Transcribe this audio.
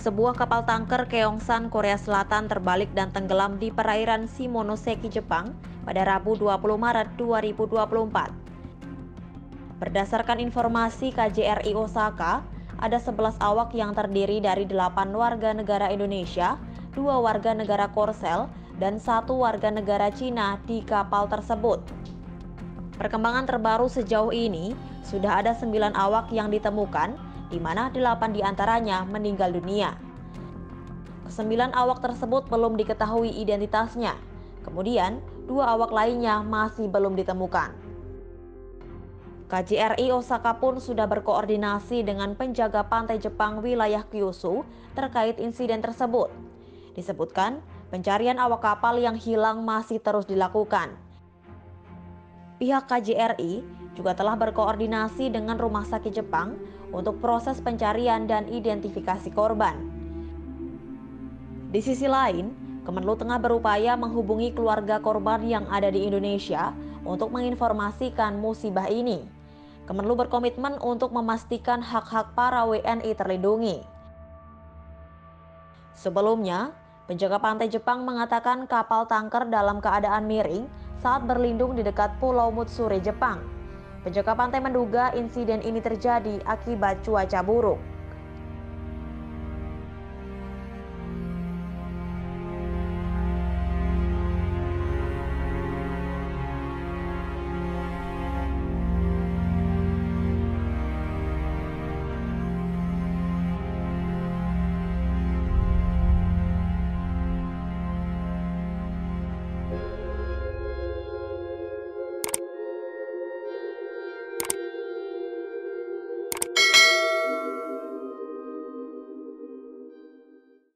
Sebuah kapal tanker Keongsan Korea Selatan terbalik dan tenggelam di perairan Shimonoseki, Jepang pada Rabu 20 Maret 2024. Berdasarkan informasi KJRI Osaka, ada 11 awak yang terdiri dari 8 warga negara Indonesia, 2 warga negara Korsel, dan 1 warga negara Cina di kapal tersebut. Perkembangan terbaru sejauh ini, sudah ada 9 awak yang ditemukan, di mana 8 diantaranya meninggal dunia. Kesembilan awak tersebut belum diketahui identitasnya, kemudian 2 awak lainnya masih belum ditemukan. KJRI Osaka pun sudah berkoordinasi dengan penjaga pantai Jepang wilayah Kyushu terkait insiden tersebut. Disebutkan, pencarian awak kapal yang hilang masih terus dilakukan. Pihak KJRI juga telah berkoordinasi dengan Rumah Sakit Jepang untuk proses pencarian dan identifikasi korban. Di sisi lain, Kemenlu tengah berupaya menghubungi keluarga korban yang ada di Indonesia untuk menginformasikan musibah ini. Kemenlu berkomitmen untuk memastikan hak-hak para WNI terlindungi. Sebelumnya, penjaga pantai Jepang mengatakan kapal tanker dalam keadaan miring saat berlindung di dekat Pulau Mutsuri, Jepang. Penjaga pantai menduga insiden ini terjadi akibat cuaca buruk.